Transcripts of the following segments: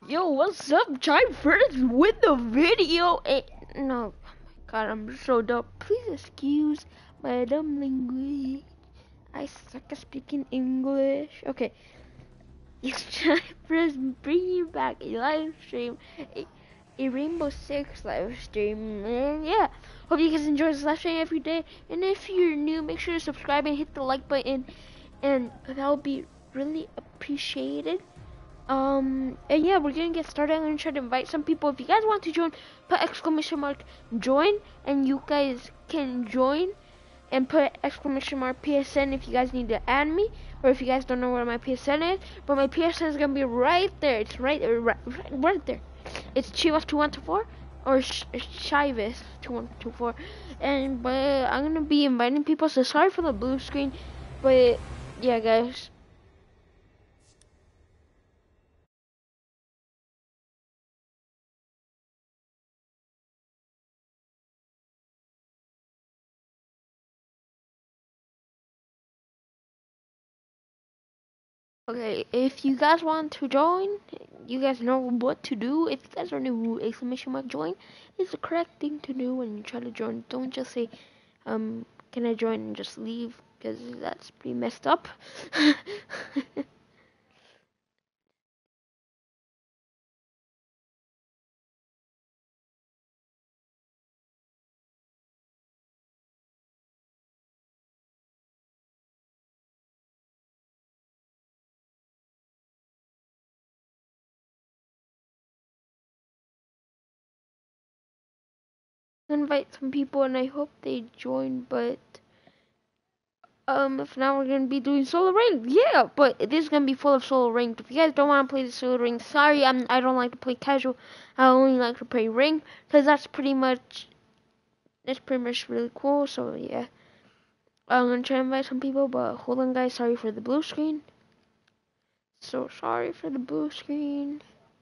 Yo, what's up? Try first with the video. No, oh my god, I'm so dumb. Please excuse my dumb language. I suck at speaking English. Okay, it's Try first bringing back a live stream, a Rainbow Six live stream. And yeah, hope you guys enjoy this live stream every day. And if you're new, make sure to subscribe and hit the like button, and that would be really appreciated. And yeah, we're gonna get started. I'm gonna try to invite some people. If you guys want to join, put exclamation mark join, and you guys can join, and put exclamation mark PSN if you guys need to add me, or if you guys don't know where my PSN is. But my PSN is gonna be right there. It's right there. It's Chivas2124 or Chivas2124, and but I'm gonna be inviting people. So sorry for the blue screen, but yeah, guys. Okay, if you guys want to join, you guys know what to do. If you guys are new, exclamation mark join is the correct thing to do when you try to join. Don't just say, can I join and just leave, because that's pretty messed up. Invite some people and I hope they join, but if now we're gonna be doing solo rank, yeah, but this is gonna be full of solo rank. If you guys don't want to play the solo rank, sorry, I don't like to play casual. I only like to play rank, because that's pretty much really cool. So yeah, I'm gonna try to invite some people, but hold on, guys. Sorry for the blue screen. So sorry for the blue screen.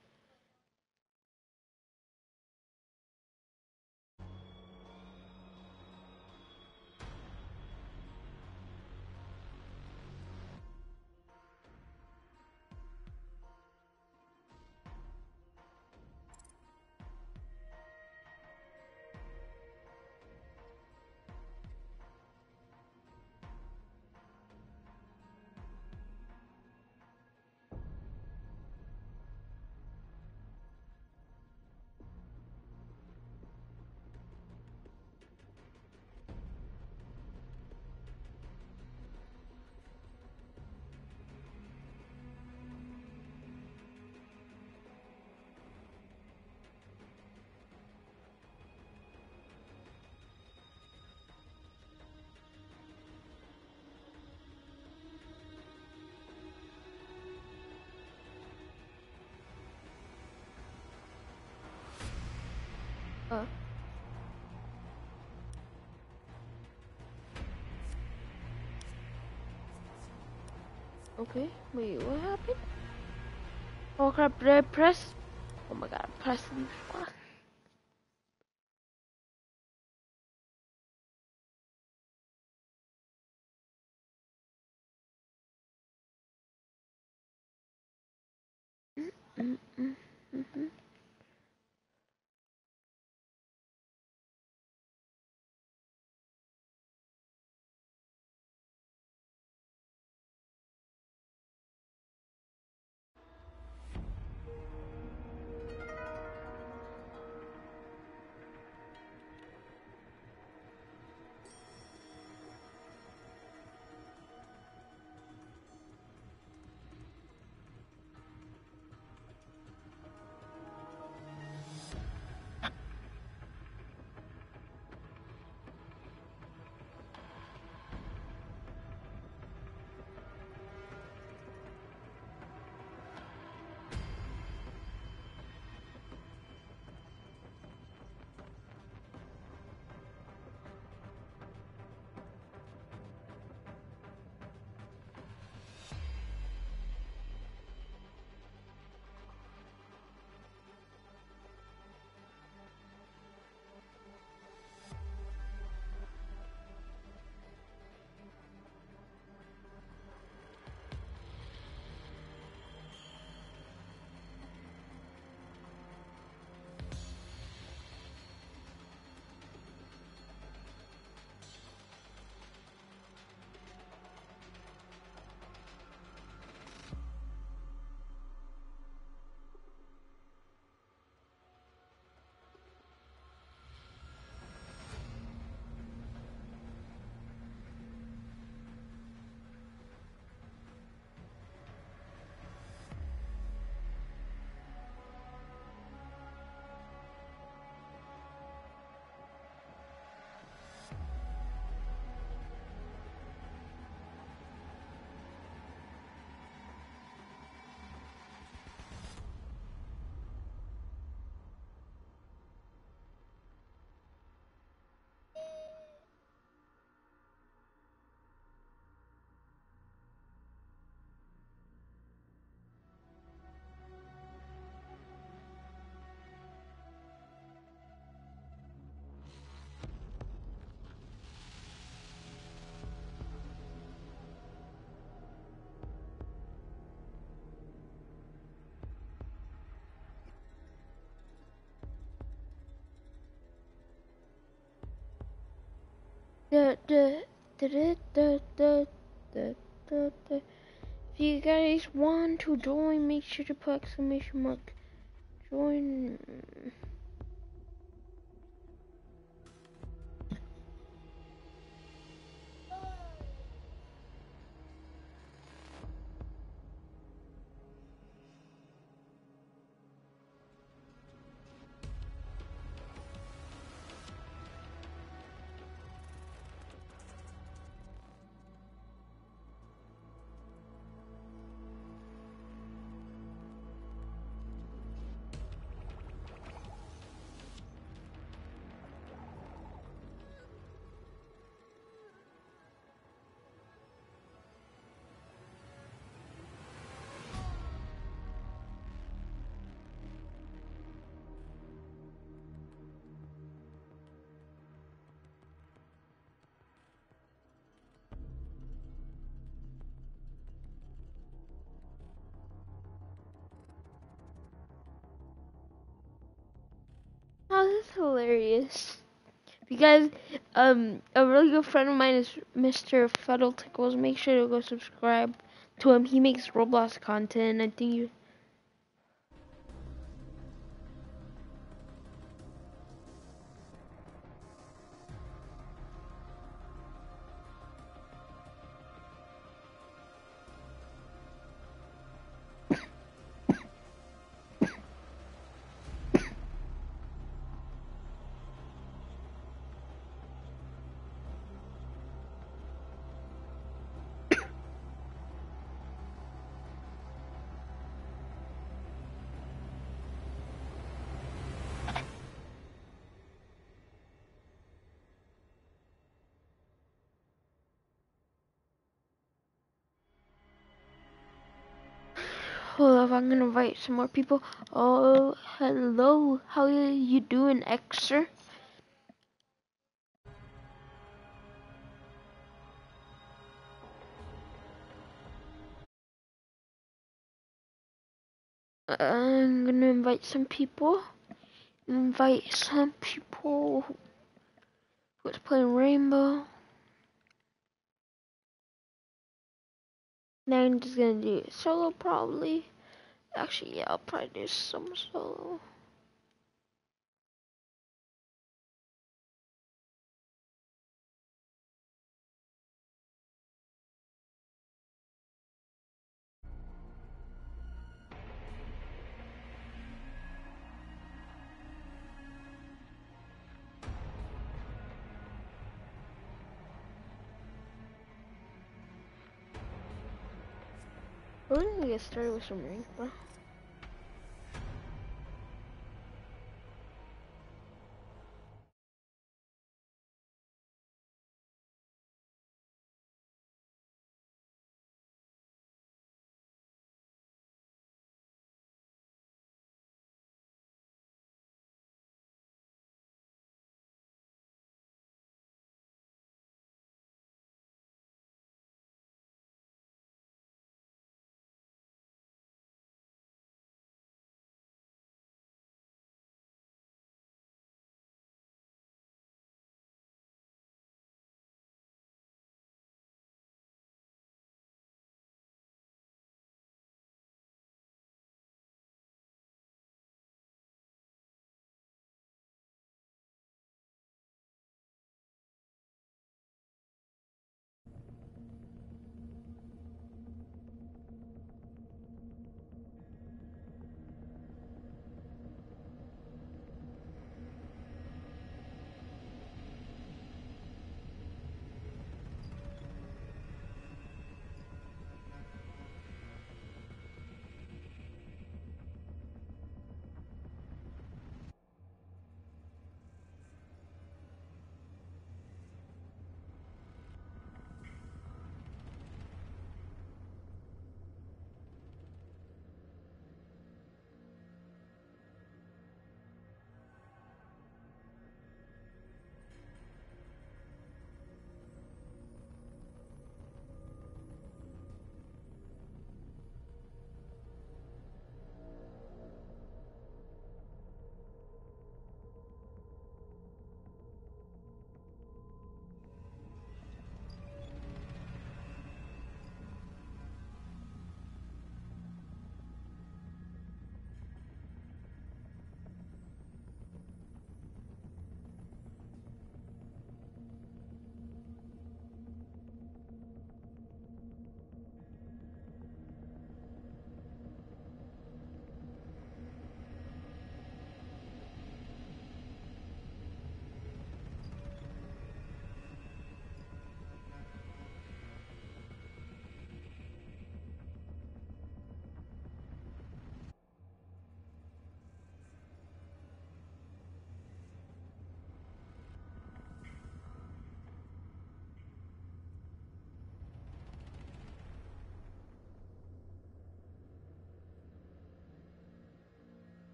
Uh, okay. Wait, what happened? Oh crap! Did I press? Oh my god! Press leave. Mm, mm, mm, mm. Da, da, da, da, da, da, da, da. If you guys want to join, make sure to put exclamation mark join. Oh, that's hilarious. Because a really good friend of mine is Mr. Fuddle Tickles. Make sure to go subscribe to him. He makes Roblox content. I think you. Hold up, I'm gonna invite some more people. Oh, hello. How are you doing, Xer? I'm gonna invite some people. Invite some people who's playing Rainbow. Now I'm just gonna do it solo probably. Actually, yeah, I'll probably do some solo. We're gonna get started with some Rainbow.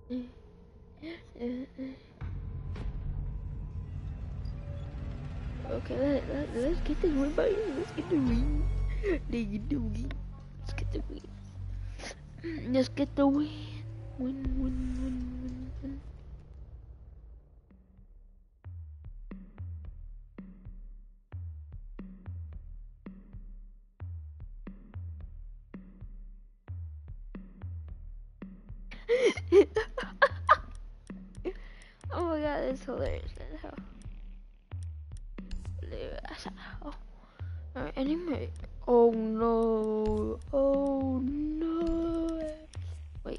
Okay, let's get this win, buddy. Let's get the win. Let's get the win. Let's get the win. Let's get the win. Win. Oh my god, that's hilarious. That's how. Oh. Alright, anyway. Oh no. Oh no. Wait.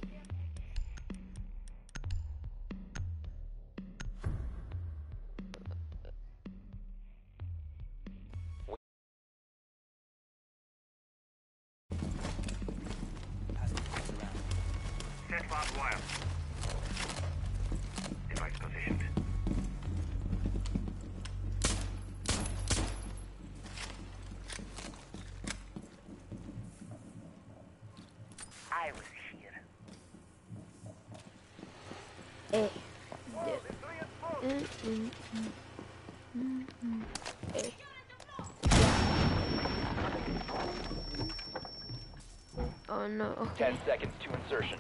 Set barbed wire. Device positioned. I was here. Hey. Hey. Oh no. Okay. 10 seconds to insertion.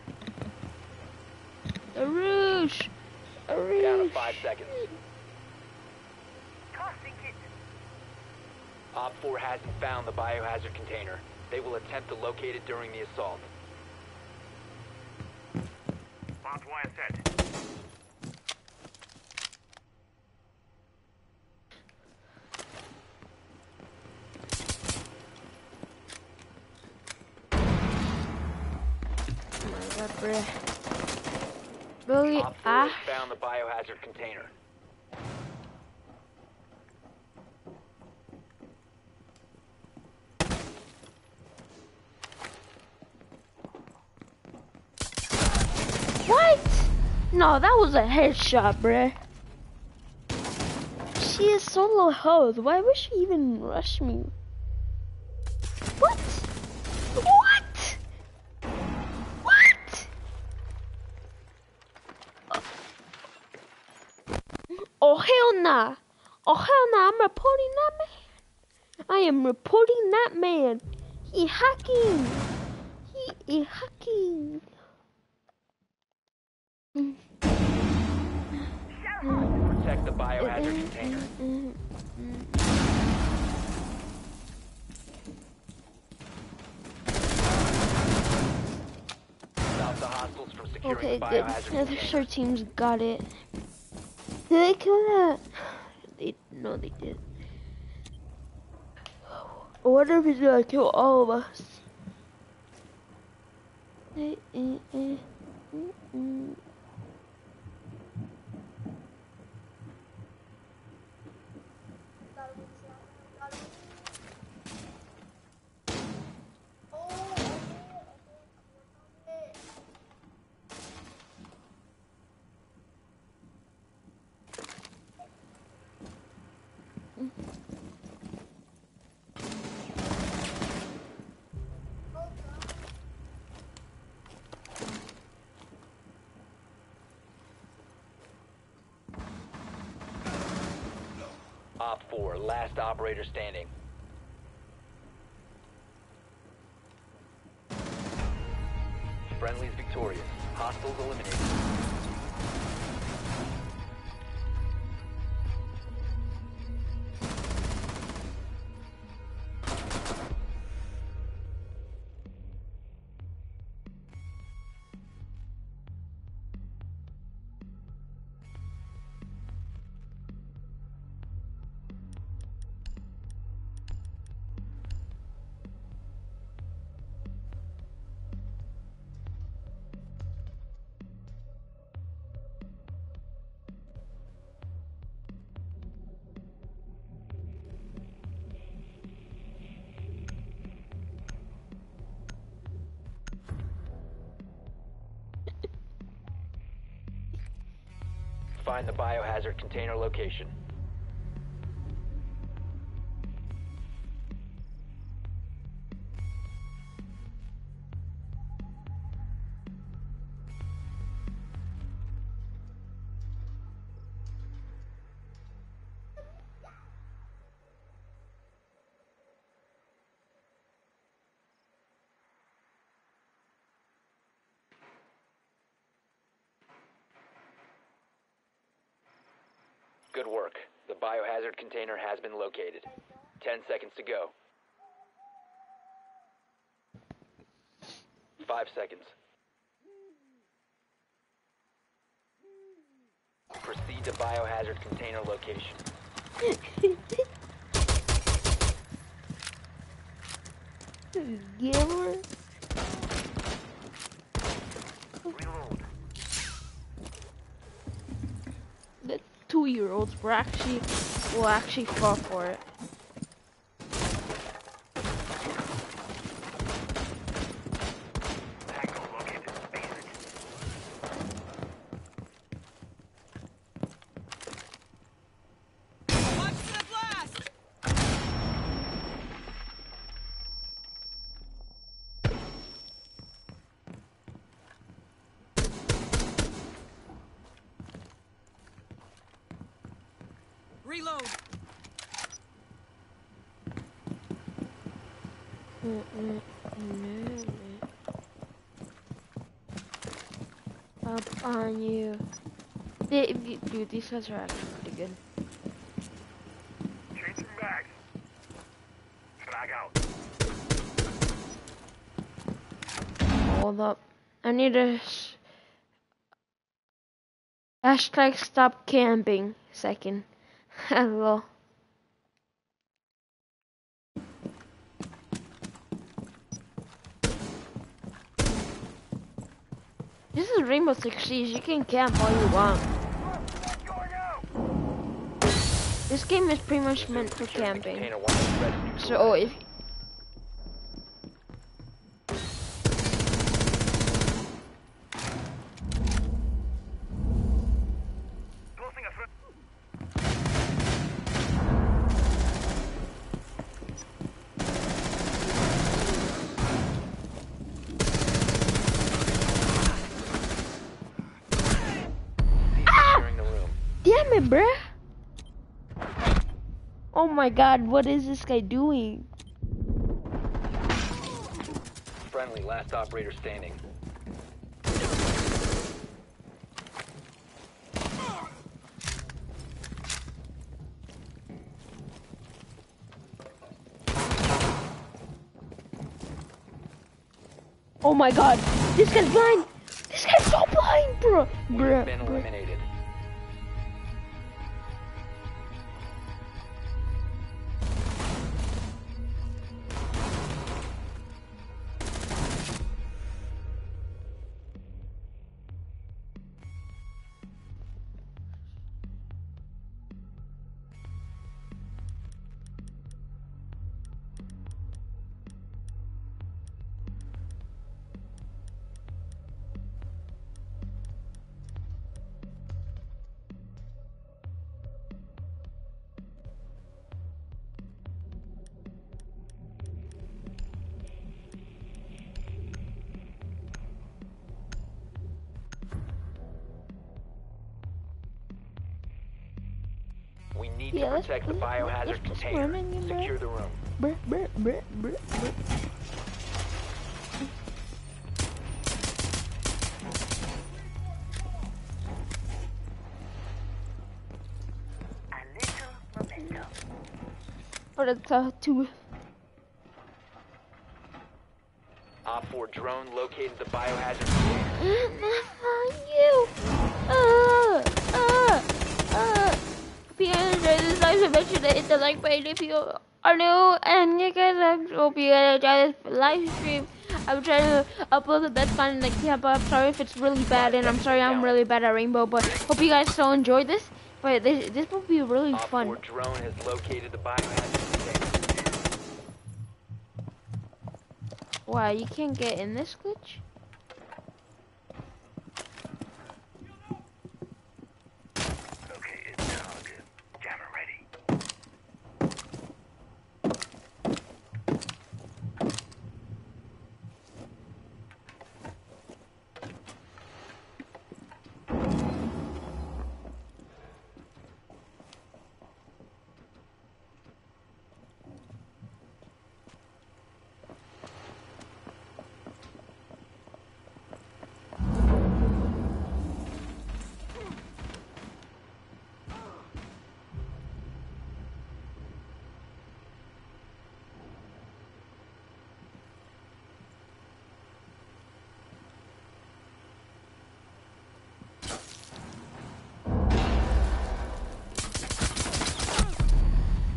A roosh. Down to 5 seconds. Tossing it. Op 4 hasn't found the biohazard container. They will attempt to locate it during the assault. Barbed wire set. Oh my god, bruh. Billy, Op 4 has found the biohazard container. What? No, that was a headshot, bruh. She is so low health. Why would she even rush me? What? What? What? Oh hell nah. Oh hell nah. I'm reporting that man. I am reporting that man. He hacking. He is hacking. Protect the biohazard container. Stop the hostiles from securing Okay, the good. biohazard The other container. short teams got it. Did they kill that? No, they did. I wonder if he's gonna kill all of us. Op 4, last operator standing. Friendly's victorious. Hostiles eliminated. Find the biohazard container location. Good work. The biohazard container has been located. 10 seconds to go. 5 seconds. Proceed to biohazard container location. Gamer. Reload. The 2-year-olds will actually fall for it. Tango located. Basic. Watch for the blast! Reload. Up on you. Dude, these guys are actually pretty good. Changing bags. Frag out. Hold up. I need to hashtag stop camping second. Hello. This is Rainbow Six Siege. You can camp all you want. Going out. This game is pretty much meant for Securing the camping. container once it's ready to So if Closing a threat. securing the room. damn it, bruh. Oh my god, what is this guy doing? Friendly, last operator standing. Oh my god, this guy's blind. This guy's so blind, bro. You've been Bruh. eliminated. We need Yeah, to let's- protect the let's- biohazard let's just container. run in, bro. Secure the room. Bruh. A little memento. But it's too. Op 4 drone located the biohazard container. You. If you guys enjoyed this live, make sure to hit the like button if you are new. And you guys, I hope you guys enjoy this live stream. I'm trying to upload the best content I can, but I'm sorry if it's really bad, and I'm sorry I'm really bad at Rainbow. But hope you guys still enjoyed this. But this will be really Op 4 fun. drone has located the biohazard container. Wow, you can't get in this glitch? Okay, it's dog. Jammer ready.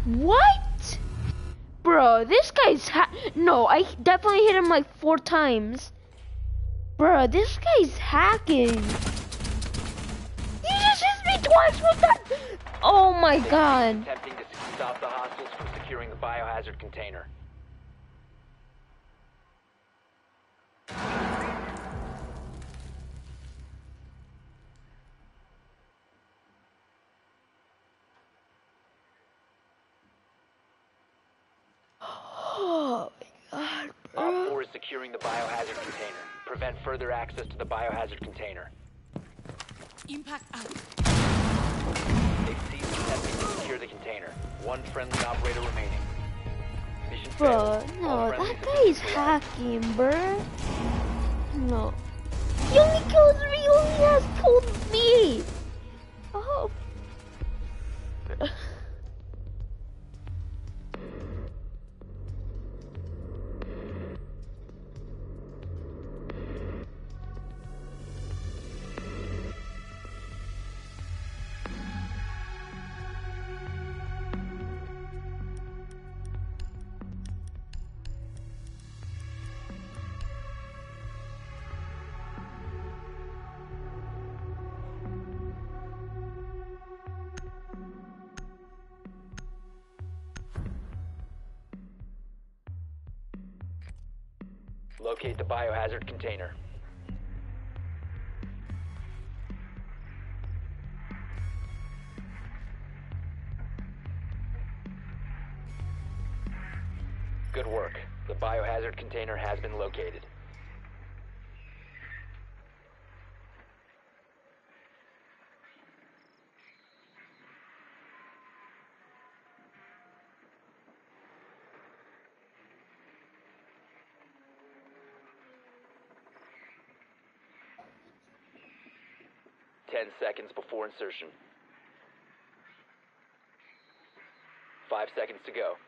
What? Bro, this guy's no, I definitely hit him like 4 times. Bro, this guy's hacking. He just hit me twice with that. Oh my god. Attempting to stop the hostiles from securing the biohazard container. Oh my god, Op bro. 4 is securing the biohazard container. Prevent further access to the biohazard container. Impact out. They've ceased attempting to secure the container. One friendly operator remaining. Mission Bro, failed. no, All that friendlies guy is have been hacking, bro. No. He only kills me, he only has killed me. Oh. Locate the biohazard container. Good work. The biohazard container has been located. Ten seconds before insertion. 5 seconds to go.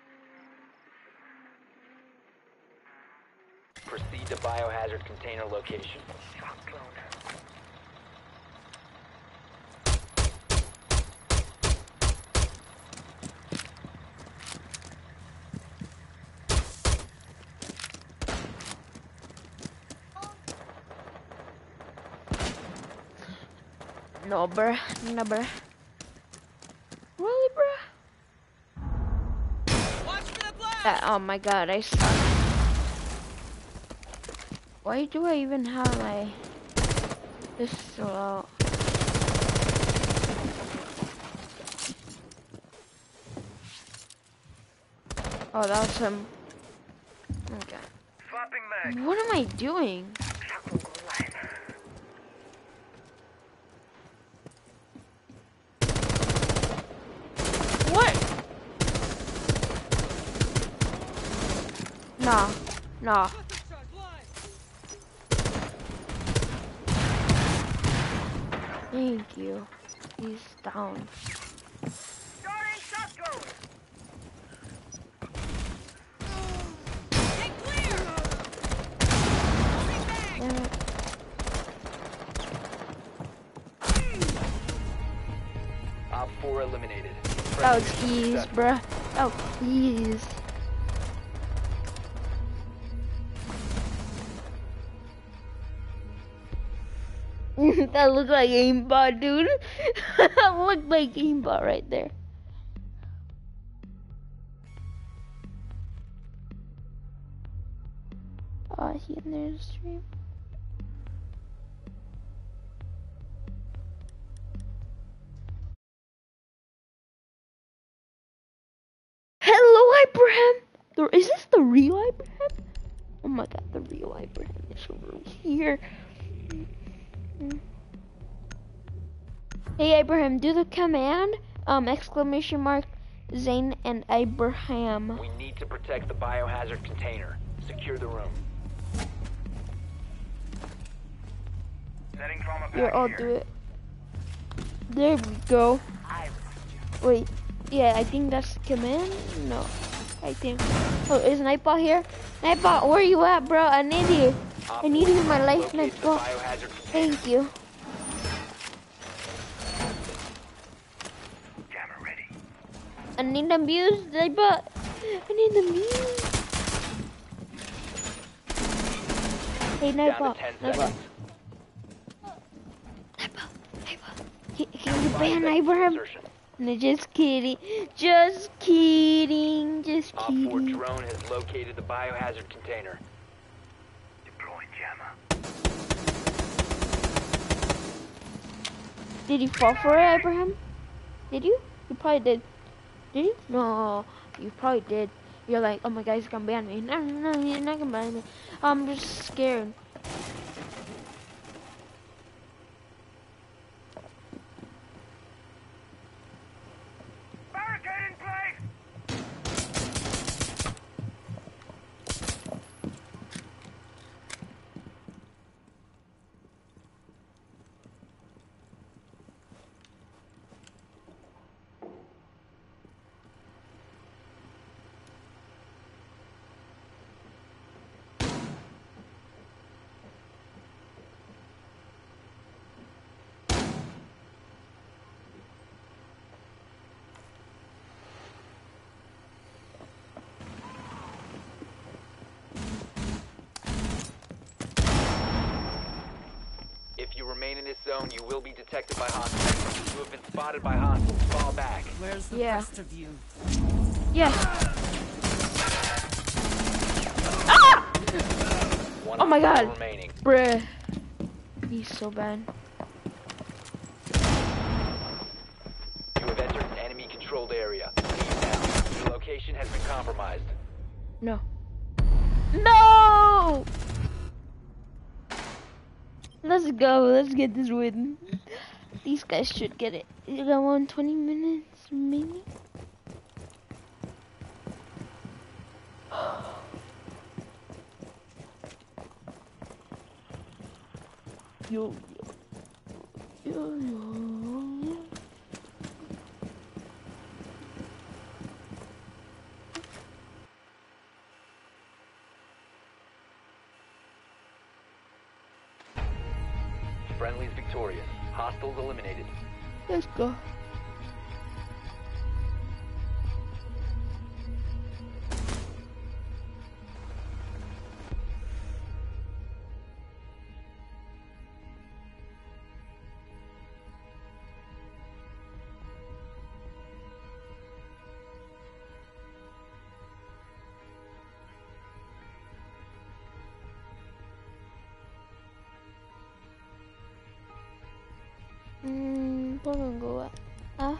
Proceed to biohazard container location. No, bruh. No, bruh. Really, bruh? Watch for the blast. Oh my god, I suck. Why do I even have my pistol out? Oh, that was him. Okay. Swapping mag. What am I doing? What? Nah. Nah. Thank you. He's down. Starting shotgun. Get clear. Moving back. Damn it. Op 4 eliminated. That was ease, bruh. That was ease. That looked like aimbot, dude. That looked like aimbot right there. Oh, he in there to stream. Hello, Abraham. Is this the real Abraham? Oh my god, the real Abraham is over here. Hey Abraham, do the command, exclamation mark, Zane and Abraham. We need to protect the biohazard container. Secure the room. Setting trauma pack Here, I'll here. do it. There we go. Wait, yeah, I think that's command? No, I think. Oh, is Nightbot here? Nightbot, where you at, bro? I need you. I need you in my life, Locate the Nightbot. biohazard container. Thank you. Jammer ready. I need the views, but I need the views. Hey, Down Nightbot, to 10 Nightbot, seconds. Can you 5 ban seconds to Abraham? insertion. No, just kidding. Just kidding. Just Op 4 kidding. drone has located the biohazard container. Deploying jammer. Did you fall for it, Abraham? Did you? You probably did. Did you? No, you probably did. You're like, oh my God, he's gonna ban me. No, no, no, you're not gonna ban me. I'm just scared. Barricade in place! If you remain in this zone, you will be detected by hostiles. You have been spotted by hostiles. Fall back. Where's the Yeah. rest of you? Yeah. Ah! One Oh my hostile God. remaining. Bruh. He's so bad. You have entered an enemy-controlled area. Leave now. Your location has been compromised. No. No! Let's go. Let's get this win. These guys should get it. You got 120 minutes, maybe? Yo, yo, yo, yo. Friendly's victorious. Hostiles eliminated. Let's go. Puedo go a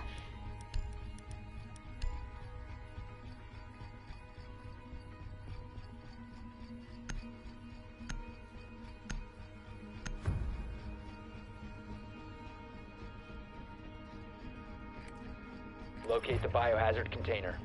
Locate the biohazard container.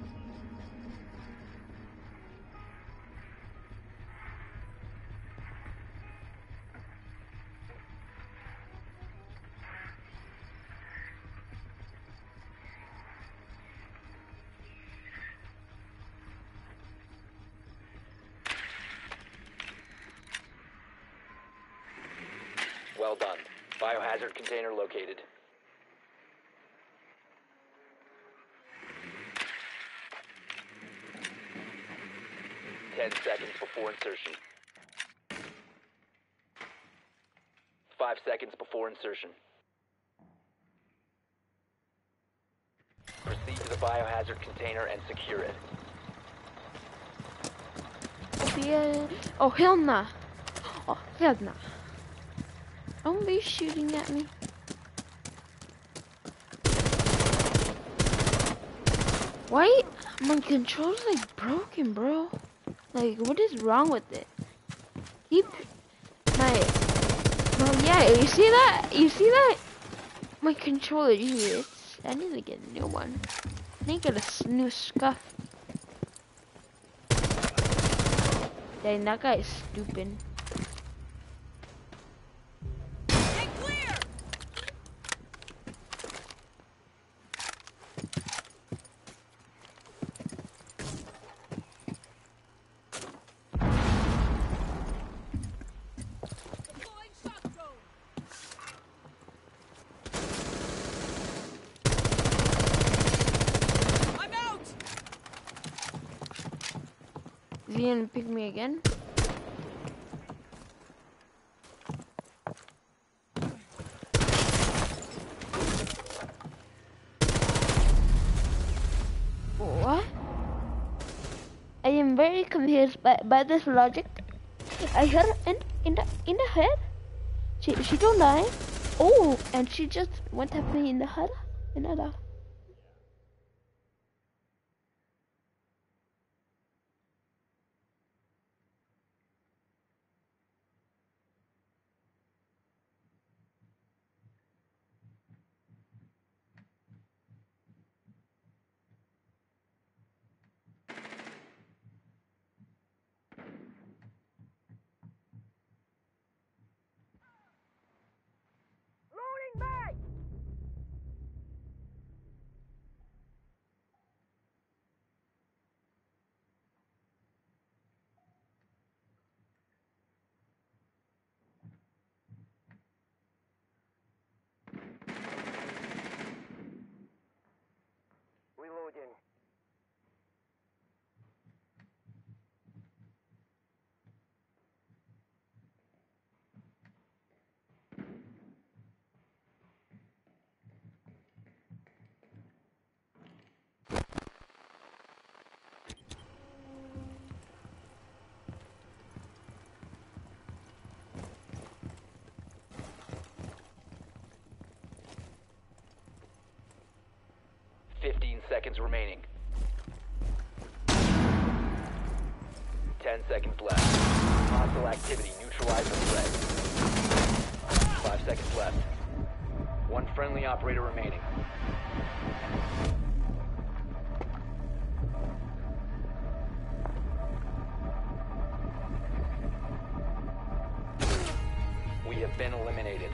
Well done. Biohazard container located. Ten seconds before insertion. 5 seconds before insertion. Proceed to the biohazard container and secure it. Oh, hell nah. Oh, hell nah. Don't be shooting at me. Why? My control's like broken, bro. Like, what is wrong with it? Keep my. Oh yeah, you see that? You see that? My controller, geez, I need to get a new one. I need to get a new scuff. Dang, that guy is stupid. Get clear! Deploying shock drone. he didn't pick me again. What? I am very confused by this logic. I hit her in the head. She don't die. Oh, and she just went at me in the head. In the head. Loading back! 15 seconds remaining. 10 seconds left. Hostile activity. Neutralize the threat. 5 seconds left. One friendly operator remaining. We have been eliminated.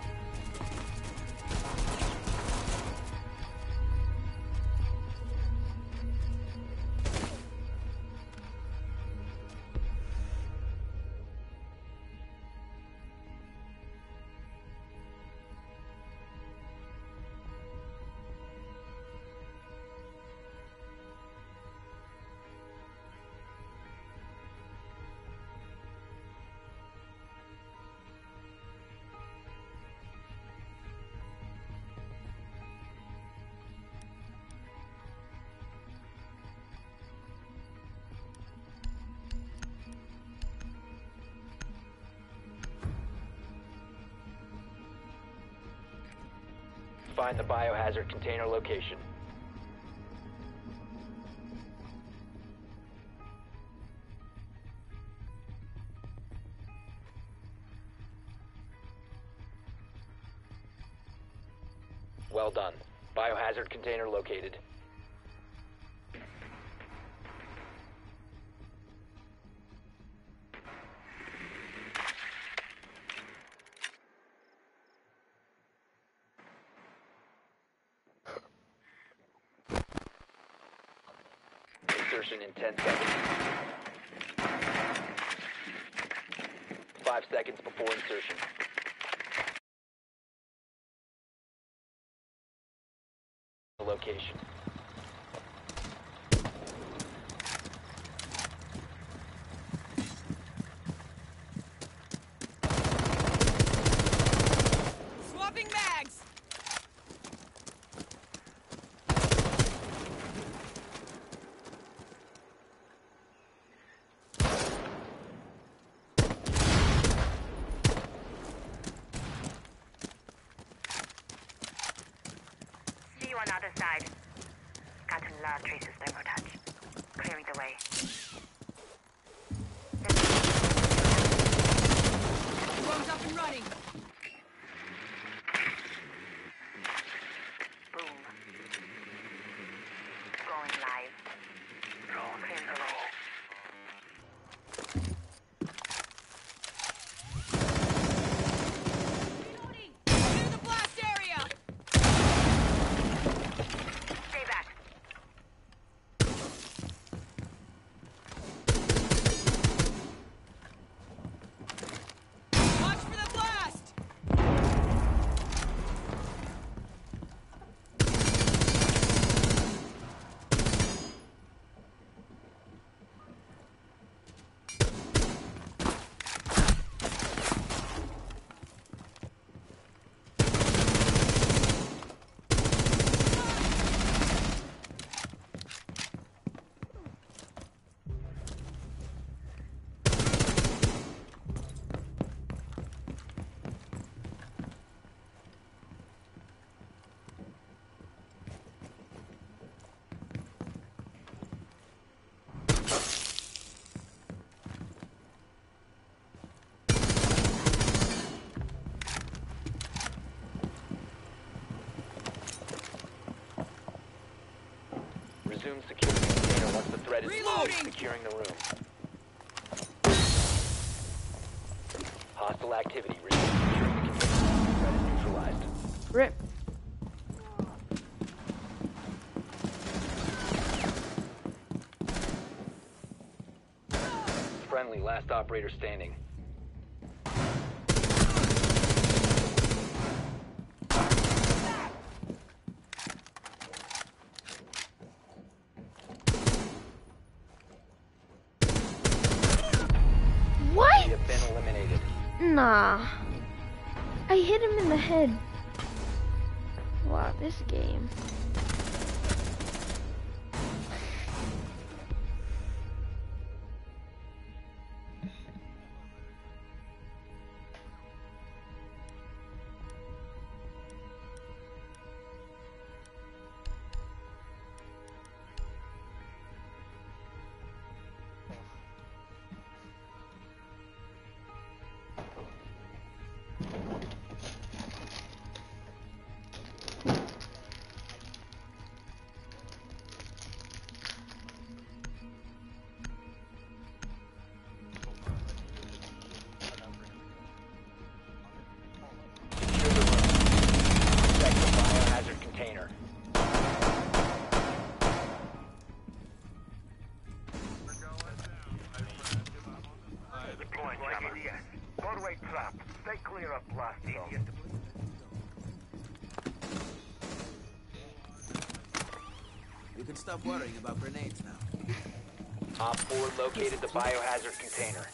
Find the biohazard container location. Well done. Biohazard container located. Insertion in 10 seconds. 5 seconds before insertion. Location. Swapping mags! See you on the other side. resume securing the container once the threat is Reloading. securing the room. Hostile activity. Resume securing the container. Threat is neutralized. Rip. Friendly, last operator standing. What? You have been eliminated. Nah. I hit him in the head. Wow, this game. Secure the room. Protect the biohazard container. Deploying jammer. Doorway trap. Stay clear of blast zone. You can stop worrying about grenades now. Op 4 located the biohazard container.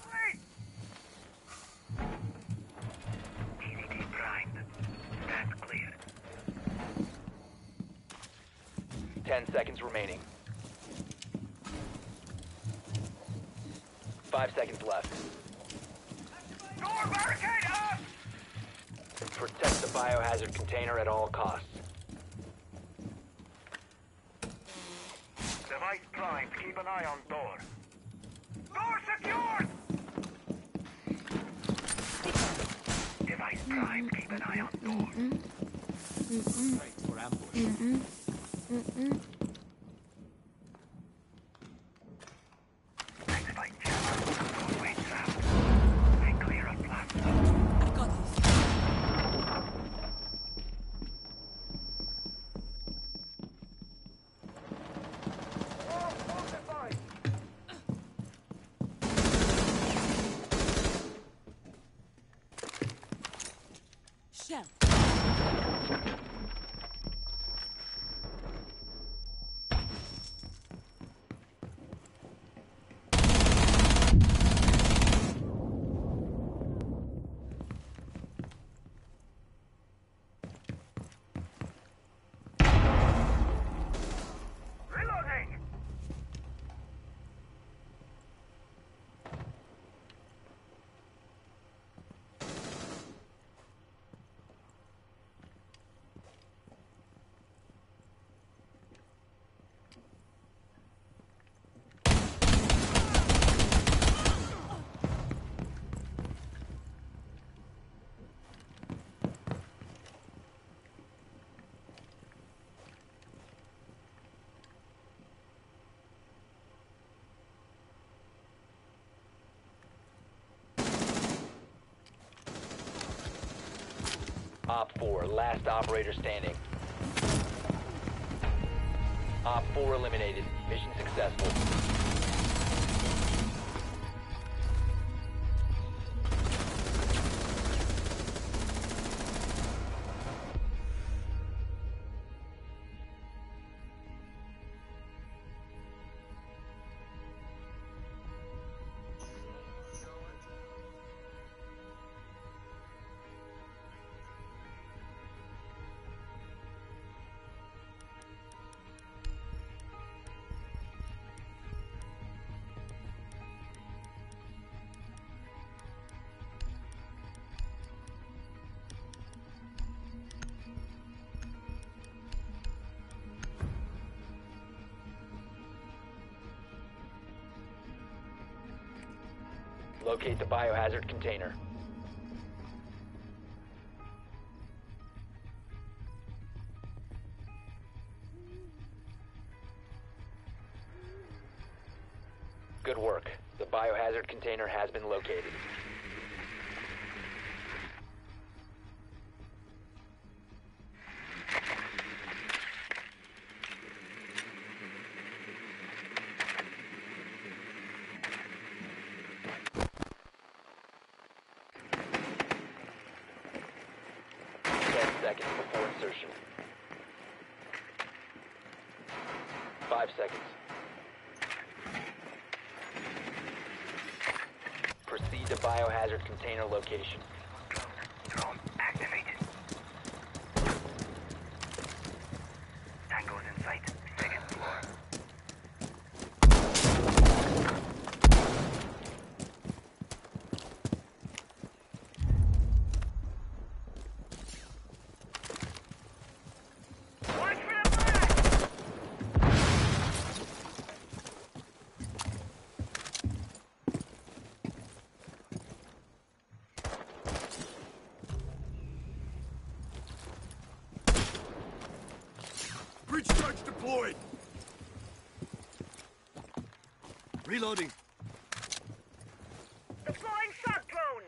TDD primed. Stand clear. 10 seconds remaining. 5 seconds left. Door barricade up! Protect the biohazard container at all costs. Device primed. Keep an eye on door. Door secured! Device primed. Keep an eye on door. Right for ambush. Activate jammer. Doorway trap. Stay clear of blast zone. I got this. Shell. Reloading! Op 4, last operator standing. Op 4 eliminated. Mission successful. Locate the biohazard container. Good work. The biohazard container has been located. Seconds before insertion. 5 seconds. Proceed to biohazard container location. Drone activated. Tango's in sight. Second floor. Watch for the blast! Breach charge deployed. Reloading. Deploying shock drone!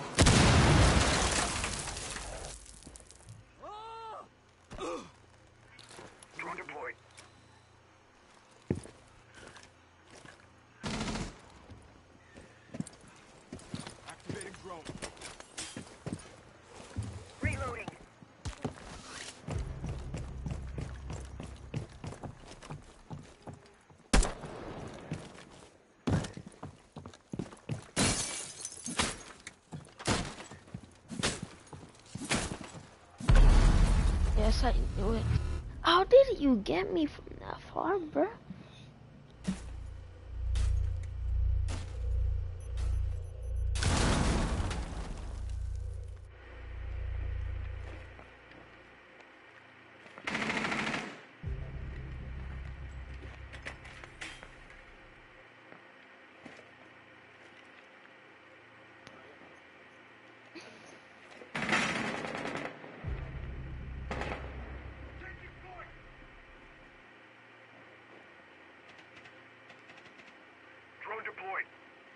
Drone deployed. Activating drone. Reloading. Yes, I knew it. How did you get me from that far, bruh? Drone deployed.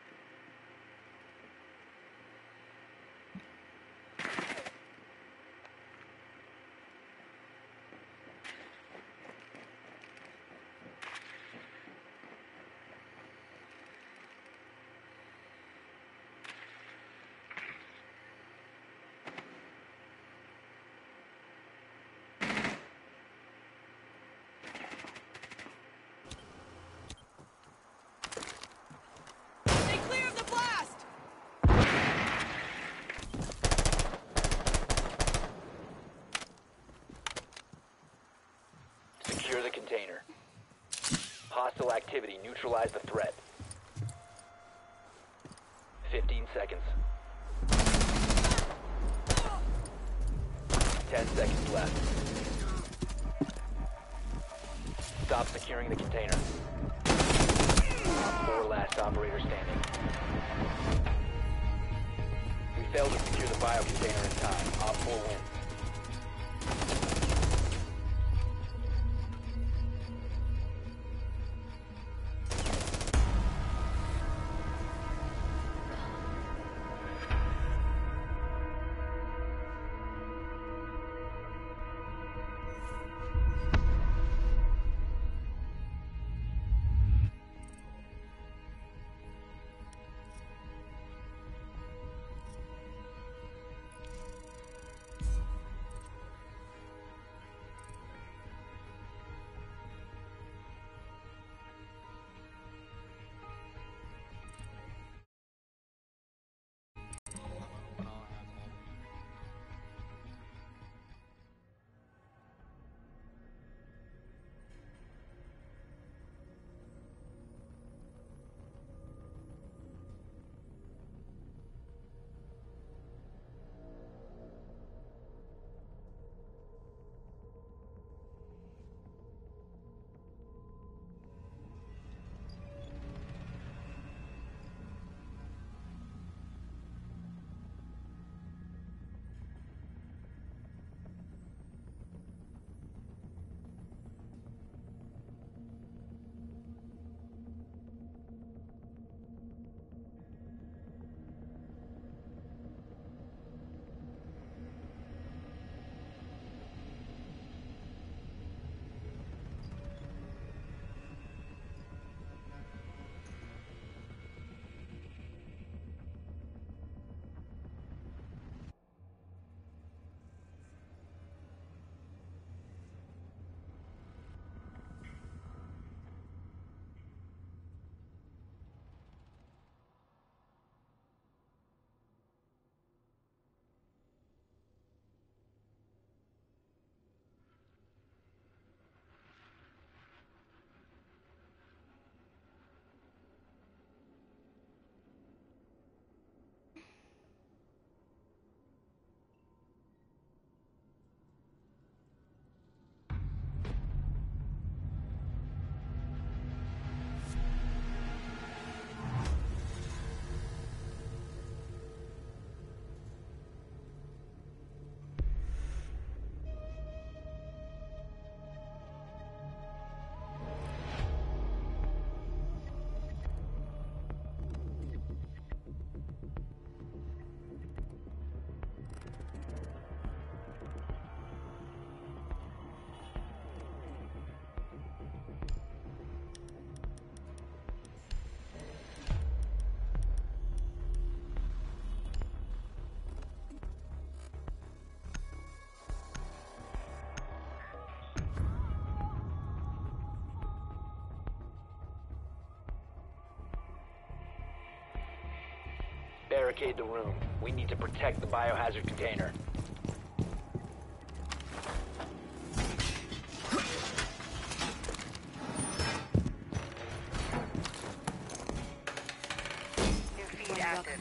Stay clear of the blast! Secure the container. Hostile activity. Neutralize the threat. 15 seconds. 10 seconds left. Stop securing the container. 4 last operator standing. We failed to secure the bio container in time. Op 4 wins. barricade the room. We need to protect the biohazard container. New feed active.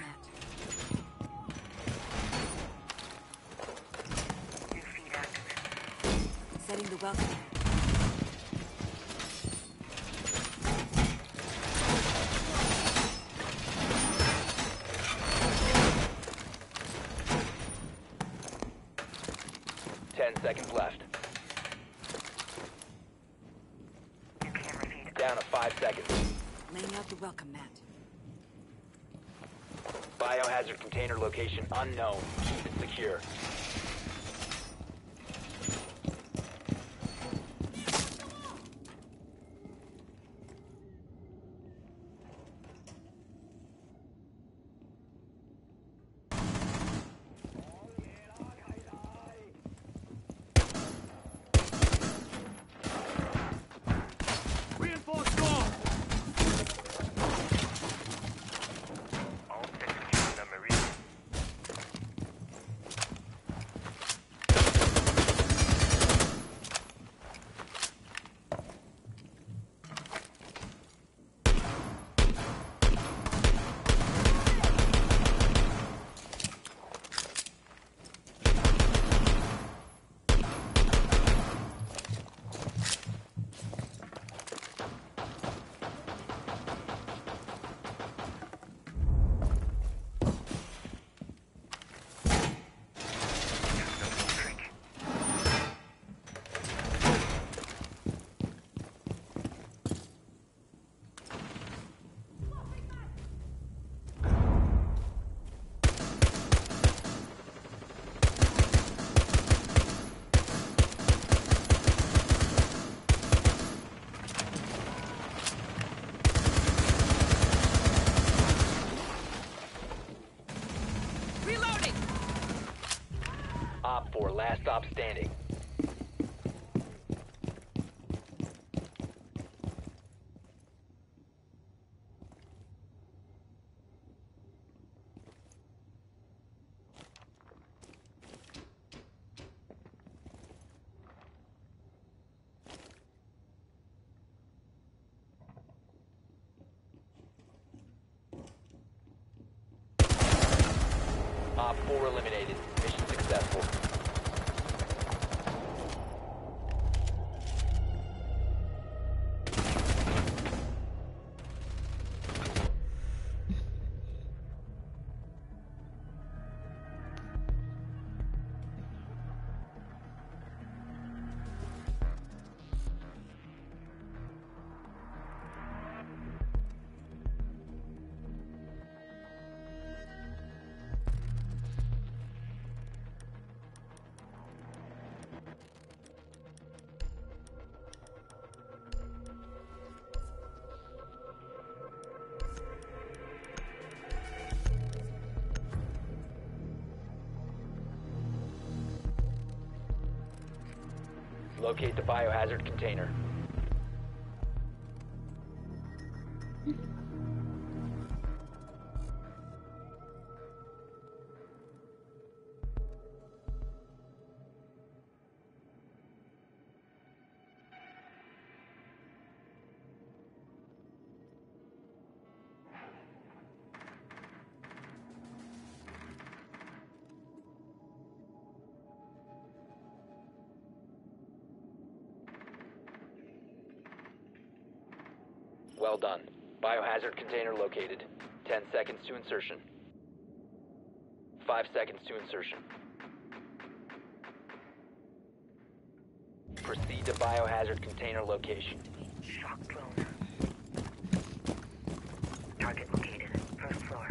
New feed active. Setting the welcome. 10 seconds left. New camera feed. Down to 5 seconds. Laying out the welcome mat. Biohazard container location unknown. Keep it secure. Reinforced door! All systems on the Marine. Reloading! Op 4, last stop standing. Op 4 eliminated. Mission successful. Locate the biohazard container. Well done. Biohazard container located. 10 seconds to insertion. 5 seconds to insertion. Proceed to biohazard container location. Shock drone. Target located. First floor.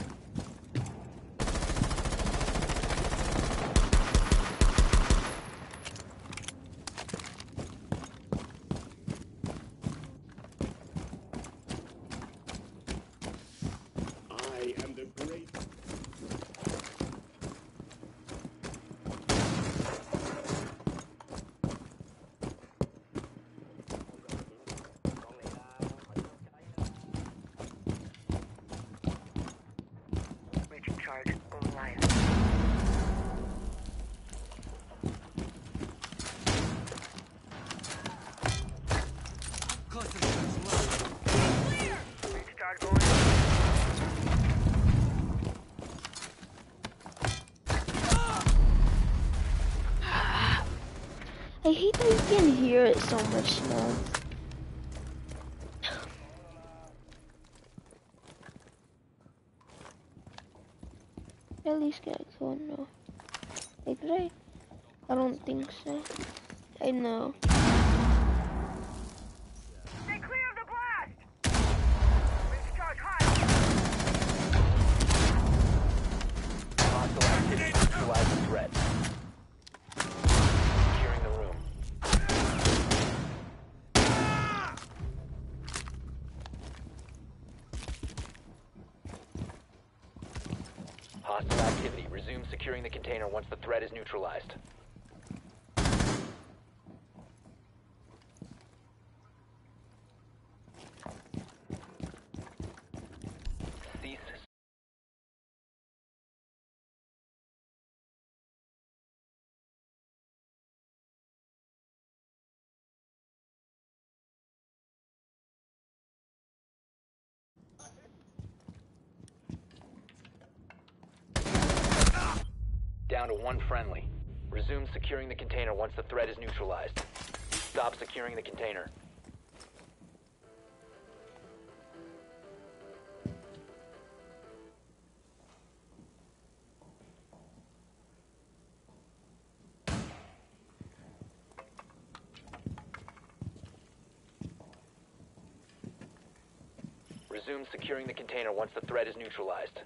I am the great. I hate that you can hear it so much now. At least get a kill now. Like, right? I don't think so. I know. Stay clear of the blast! Recharge high! Hostile activity. Neutralize the threat. Securing the room. Hostile activity. Resume securing the container once the threat is neutralized. Cease. Down to one friendly. Resume securing the container once the threat is neutralized. Stop securing the container. Resume securing the container once the threat is neutralized.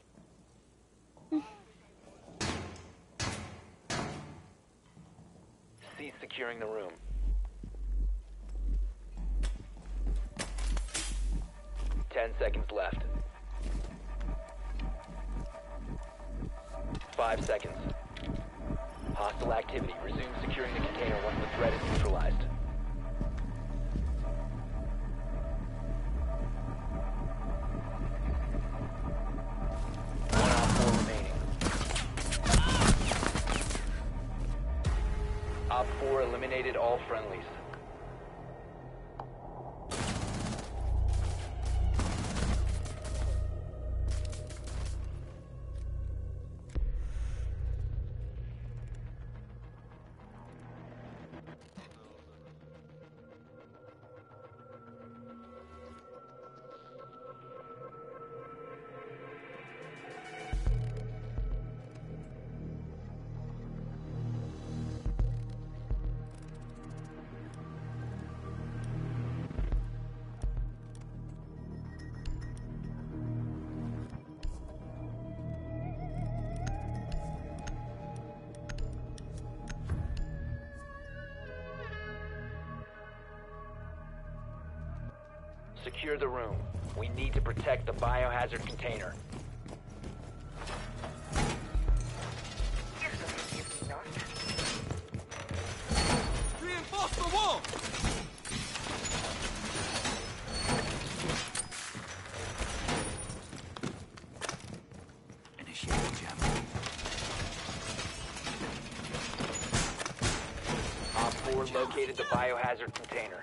Cease securing the room. Ten seconds left. 5 seconds. Hostile activity. Resume securing the container once the threat is neutralized. One Op 4 remaining. Op 4 eliminated all friendlies. Secure the room. We need to protect the biohazard container. Reinforce the wall! Initiate jam. Op 4 located the biohazard container.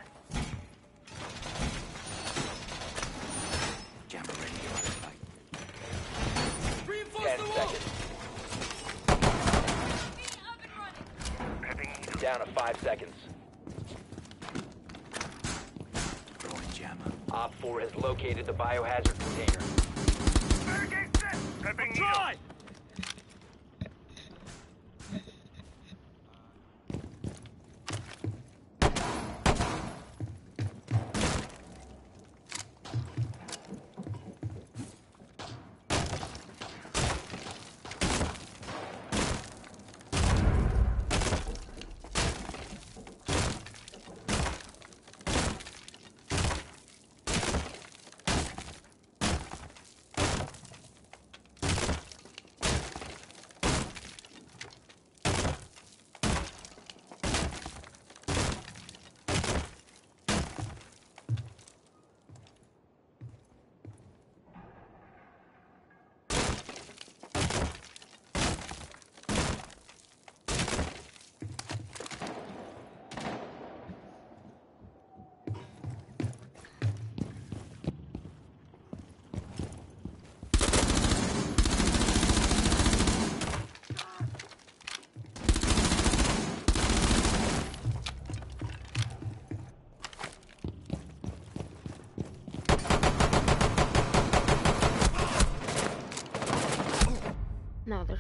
Jammer ready to fight. 10 seconds. Down to 5 seconds. Throwing jammer. Op 4 has located the biohazard container. Barricade set! Prepping needle!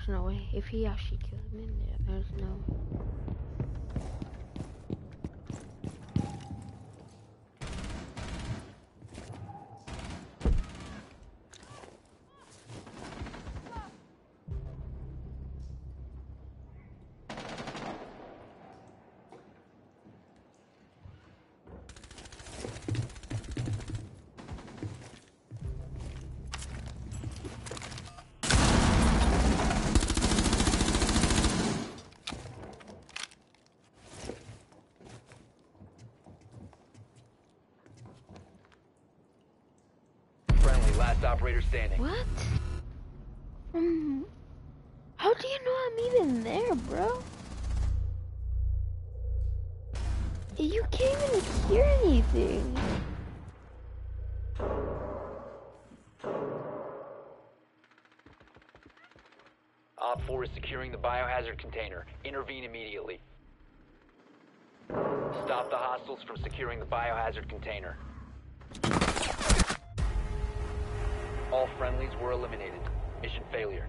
There's no way. If he actually killed him in there, there's no way. Last operator standing. What? How do you know I'm even there, bro? You can't even hear anything. Op 4 is securing the biohazard container. Intervene immediately. Stop the hostiles from securing the biohazard container. All friendlies were eliminated. Mission failure.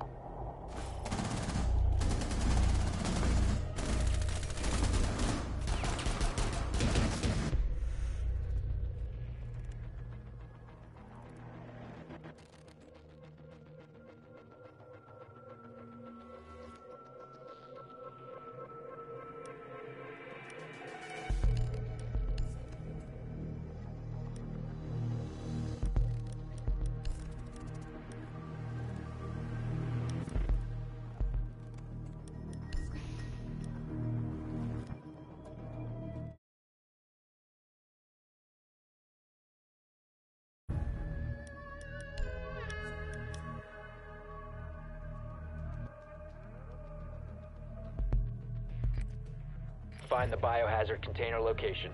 Find the biohazard container location.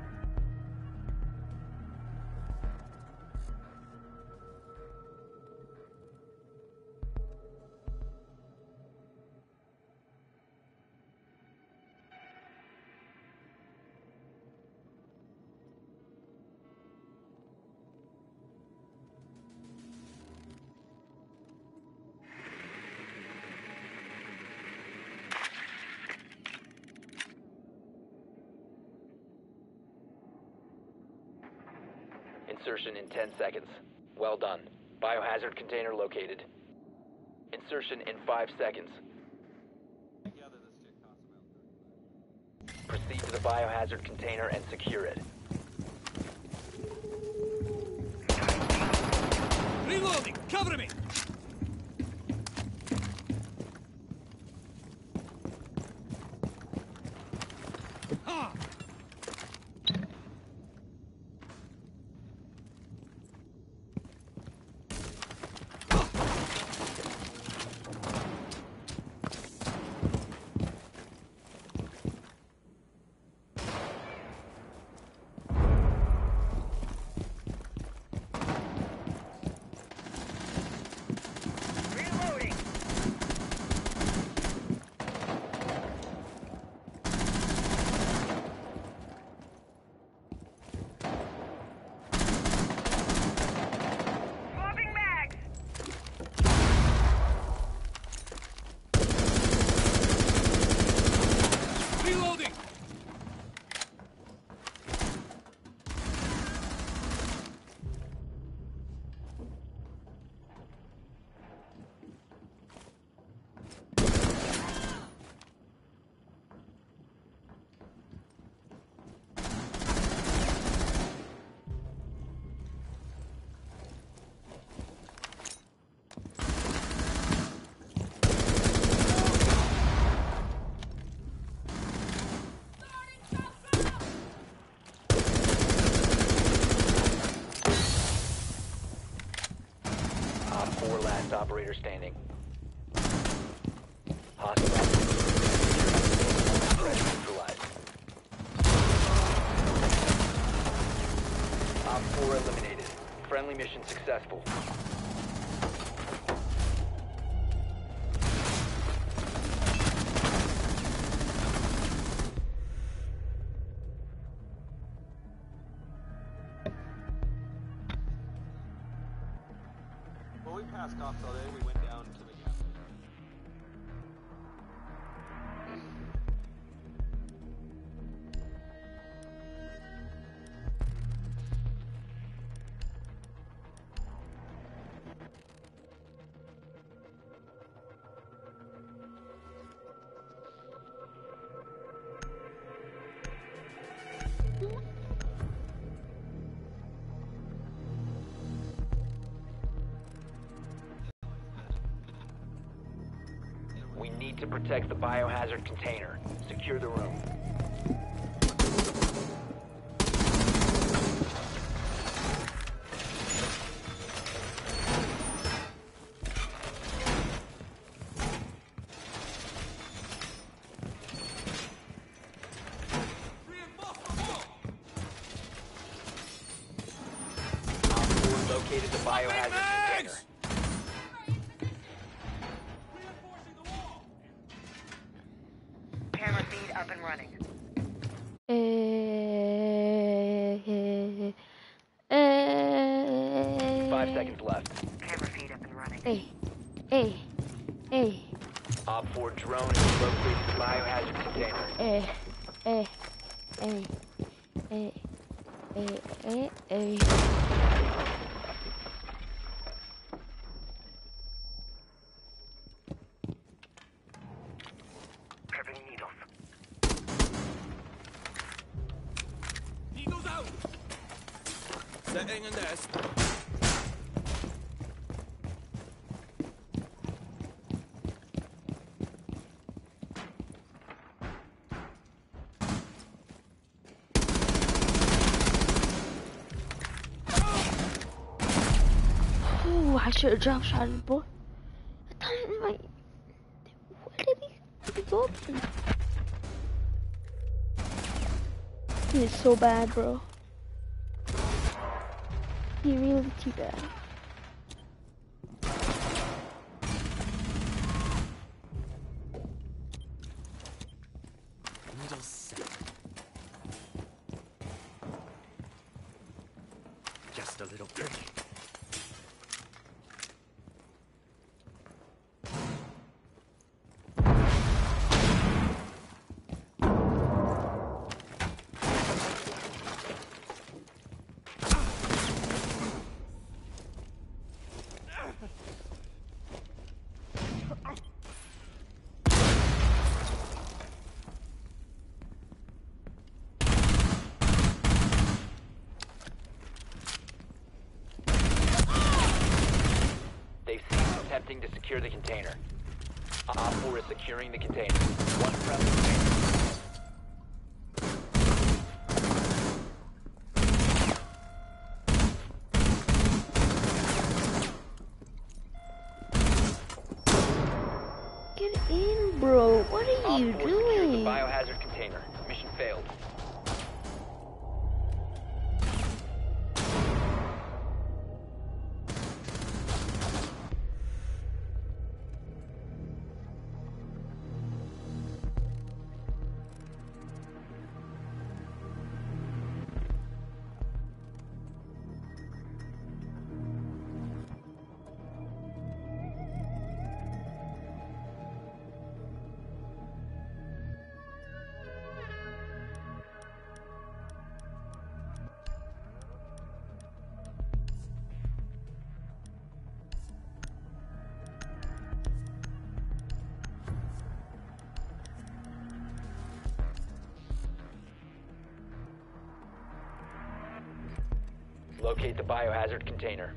Insertion in 10 seconds. Well done. Biohazard container located. Insertion in 5 seconds. Proceed to the biohazard container and secure it. Reloading! Cover me! Operator standing. Hostile threat neutralized. Op 4 eliminated. Friendly mission successful. Well, we passed cops all day. We went down to the gas station. We need to protect the biohazard container. Secure the room. Located the biohazard container. Camera feed up and running. 5 seconds left. Camera feed up and running. Hey. Op 4 drone is located the biohazard container. Prepping needles. Needles out! Setting a nest. Ooh, I should have drop shot it, boy. I thought my. Where did he go? He is so bad, bro. He really too bad. Needles set. Just a little prick. They've ceased attempting to secure the container. Op 4 is securing the container. One friendly remaining. Get in, bro. What are Op you 4 secured the doing? biohazard container. Mission failed. Locate the biohazard container.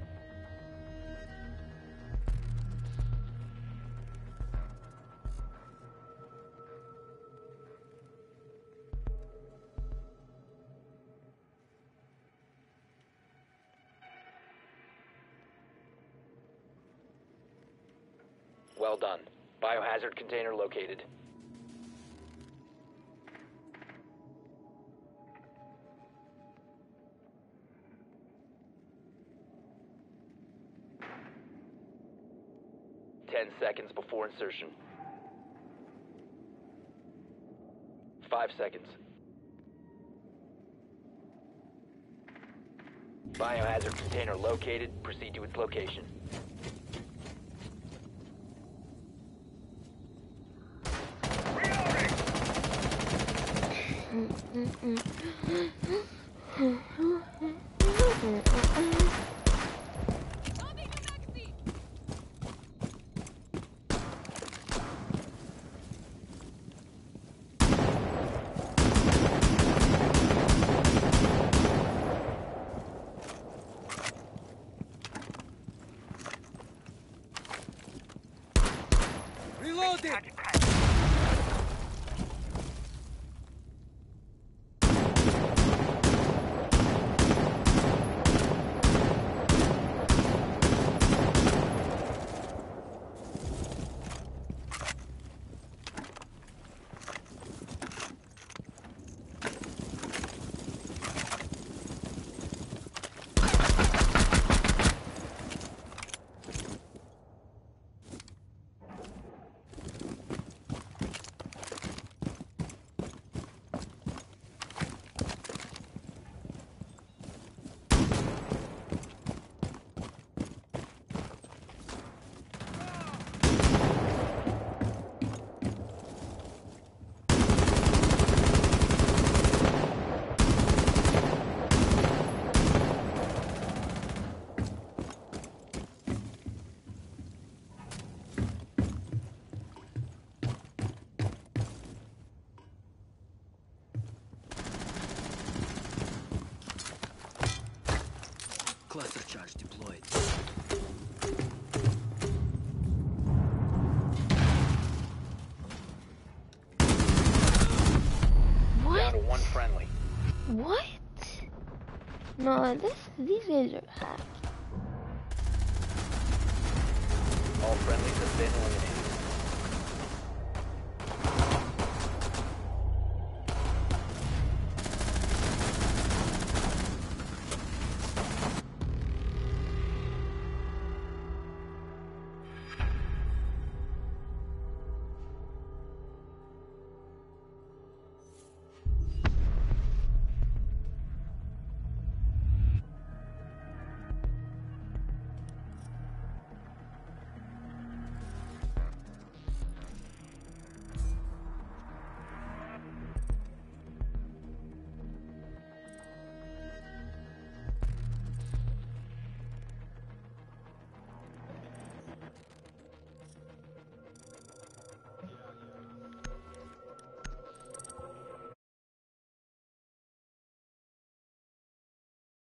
Well done. Biohazard container located. Ten seconds before insertion. 5 seconds. Biohazard container located. Proceed to its location. Reloading! Target ahead. Cluster charge deployed. Down What? to one friendly. What? No, these guys are hacked. All friendlies have been eliminated.